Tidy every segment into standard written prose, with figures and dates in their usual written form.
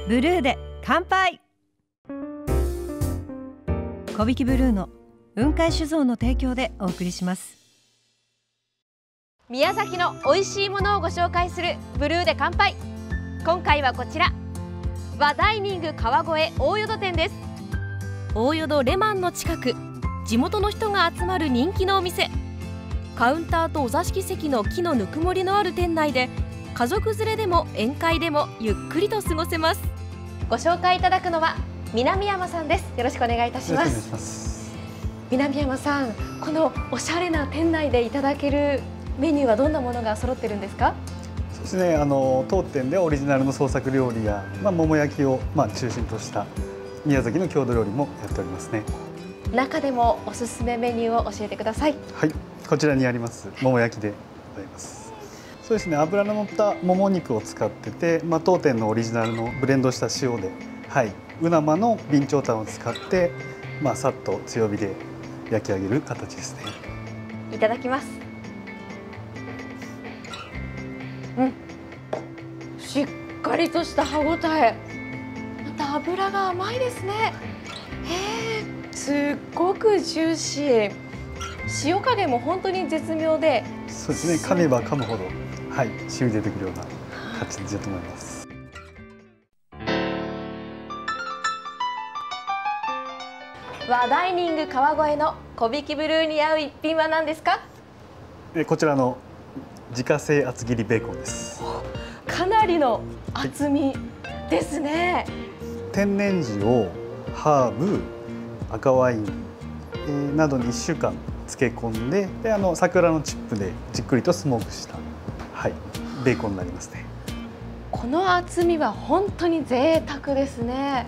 ブルーで乾杯。小引ブルーの雲海酒造の提供でお送りします。 宮崎の美味しいものをご紹介するブルーで乾杯。今回はこちら和ダイニング川越大淀店です。大淀レマンの近く、地元の人が集まる人気のお店。カウンターとお座敷席の木のぬくもりのある店内で、家族連れでも宴会でもゆっくりと過ごせます。ご紹介いただくのは南山さんです。よろしくお願いいたします。南山さん、このおしゃれな店内でいただけるメニューはどんなものが揃ってるんですか？ そうですね、当店でオリジナルの創作料理や、桃焼きを中心とした宮崎の郷土料理もやっておりますね。 中でもおすすめメニューを教えてください。 はい、こちらにあります桃焼きでございます。そうですね、脂の乗ったもも肉を使ってて、当店のオリジナルのブレンドした塩で、うなまの備長炭を使って、さっと強火で焼き上げる形ですね。 いただきます。しっかりとした歯ごたえ、また脂が甘いですね。すっごくジューシー。塩加減も本当に絶妙で、 そうですね、噛めば噛むほど染み出てくるような形だと思います。 和ダイニング川越の小引ブルーに合う一品は何ですか？ こちらの自家製厚切りベーコンです。 かなりの厚みですね。 天然塩、ハーブ、赤ワイン、などに1週間漬け込んで、桜のチップでじっくりとスモークした、ベーコンになりますね。 この厚みは本当に贅沢ですね。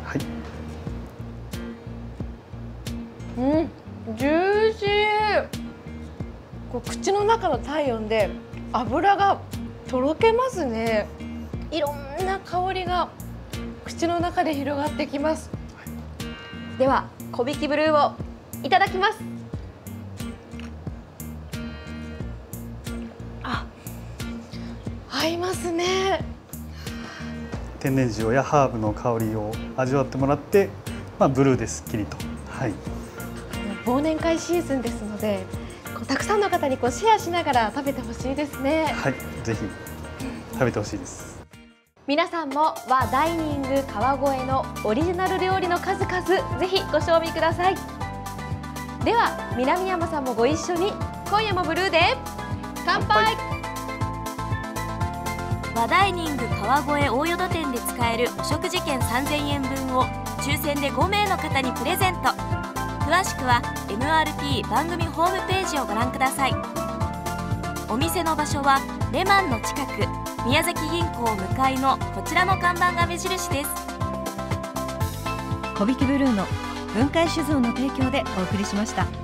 ジューシー。口の中の体温で脂がとろけますね。いろんな香りが口の中で広がってきます。では小引ブルーをいただきます。合いますね。 天然塩やハーブの香りを味わってもらって、ブルーですっきりと。 忘年会シーズンですので、たくさんの方にシェアしながら食べてほしいですね。 ぜひ食べてほしいです。 皆さんも和ダイニング川越のオリジナル料理の数々、ぜひご賞味ください。では南山さんもご一緒に、今夜もブルーで乾杯。和ダイニング川越大淀店で使えるお食事券3000円分を抽選で5名の方にプレゼント。詳しくは MRT 番組ホームページをご覧ください。お店の場所はレマンの近く、宮崎銀行向かいのこちらの看板が目印です。 小引ブルーの雲海酒造の提供でお送りしました。